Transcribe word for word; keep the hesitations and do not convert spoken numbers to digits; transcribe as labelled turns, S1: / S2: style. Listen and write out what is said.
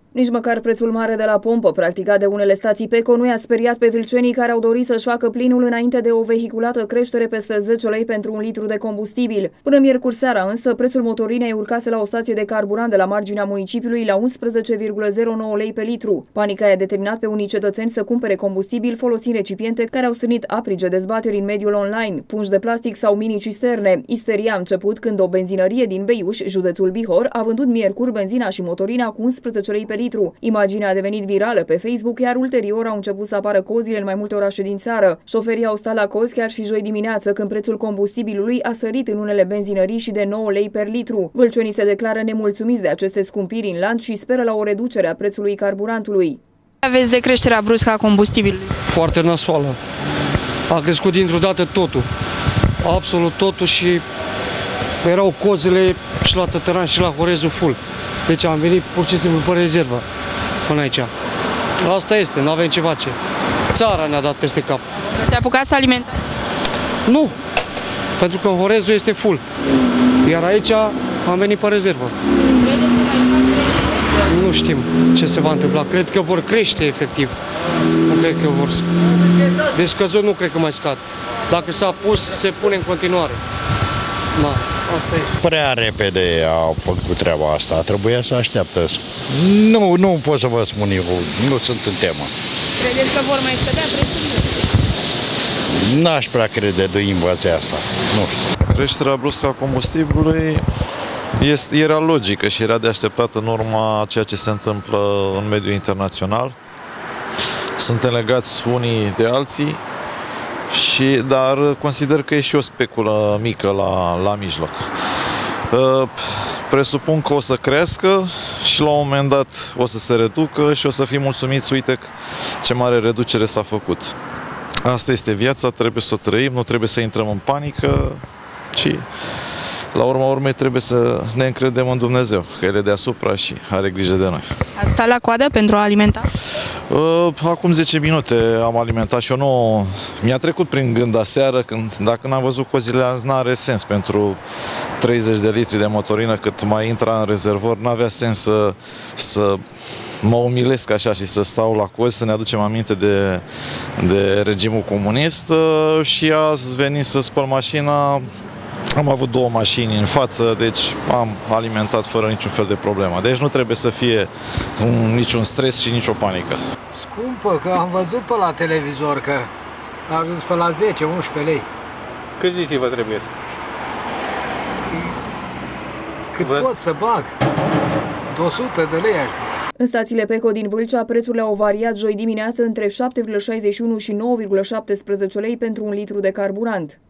S1: Nici măcar prețul mare de la pompă, practicat de unele stații Peco, nu i-a speriat pe vilcenii care au dorit să-și facă plinul înainte de o vehiculată creștere peste zece lei pentru un litru de combustibil. Până miercuri seara, însă, prețul motorinei urcase la o stație de carburant de la marginea municipiului la unsprezece virgulă zero nouă lei pe litru. Panica i-a determinat pe unii cetățeni să cumpere combustibil folosind recipiente care au strânit aprige dezbateri în mediul online, pungi de plastic sau mini-cisterne. Isteria a început când o benzinărie din Beiuș, județul Bihor, a vândut miercuri benzina și motorina cu unsprezece lei pe litru. Imaginea a devenit virală pe Facebook, iar ulterior au început să apară cozile în mai multe orașe din țară. Șoferii au stat la cozi chiar și joi dimineață, când prețul combustibilului a sărit în unele benzinării și de nouă lei per litru. Vâlcenii se declară nemulțumiți de aceste scumpiri în lanț și speră la o reducere a prețului carburantului.
S2: Aveți de creșterea bruscă a combustibilului?
S3: Foarte nasoală. A crescut dintr-o dată totul. Absolut totul și erau cozile și la Tătăran și la Horezul full. Deci am venit pur și simplu pe rezervă până aici. Asta este, nu avem ce face. Țara ne-a dat peste cap.
S2: Ați apucat să alimentați?
S3: Nu, pentru că Horezul este full. Iar aici am venit pe rezervă.
S2: Credeți că mai scad prețurile?
S3: Nu știm ce se va întâmpla. Cred că vor crește efectiv. Nu cred că vor scade. Deci scăzut nu cred că mai scad. Dacă s-a pus, se pune în continuare. Da. Asta este.
S4: Prea repede au făcut treaba asta, trebuia să așteaptă. Nu, nu pot să vă spun eu, nu sunt în temă.
S2: Credeți că vor mai scădea prețurile?
S4: N-aș prea crede de invația asta, nu știu.
S5: Creșterea bruscă a combustibilului este, era logică și era de așteptat în urma ceea ce se întâmplă în mediul internațional. Suntem legați unii de alții. Și, dar consider că e și o speculă mică la, la mijloc. Presupun că o să crească și la un moment dat o să se reducă și o să fim mulțumiți, uite ce mare reducere s-a făcut. Asta este viața, trebuie să o trăim, nu trebuie să intrăm în panică, ci la urma urmei trebuie să ne încredem în Dumnezeu, că El e deasupra și are grijă de noi.
S2: Ați stat la coadă pentru a alimenta?
S5: Acum zece minute am alimentat și eu nu... Mi-a trecut prin gând aseară, când, dacă n-am văzut cozile azi, n-are sens pentru treizeci de litri de motorină, cât mai intra în rezervor, n-avea sens să, să mă umilesc așa și să stau la cozi, să ne aducem aminte de, de regimul comunist și azi veni să spăl mașina. Am avut două mașini în față, deci am alimentat fără niciun fel de problemă. Deci nu trebuie să fie un, niciun stres și nicio panică.
S6: Scumpă, că am văzut pe la televizor că a ajuns pe la zece unsprezece lei.
S7: Câți litri vă trebuie?
S6: Cât vă... pot să bag. două sute de lei aș băga.
S1: În stațiile Peco din Vâlcea, prețurile au variat joi dimineață între șapte virgulă șaizeci și unu și nouă virgulă șaptesprezece lei pentru un litru de carburant.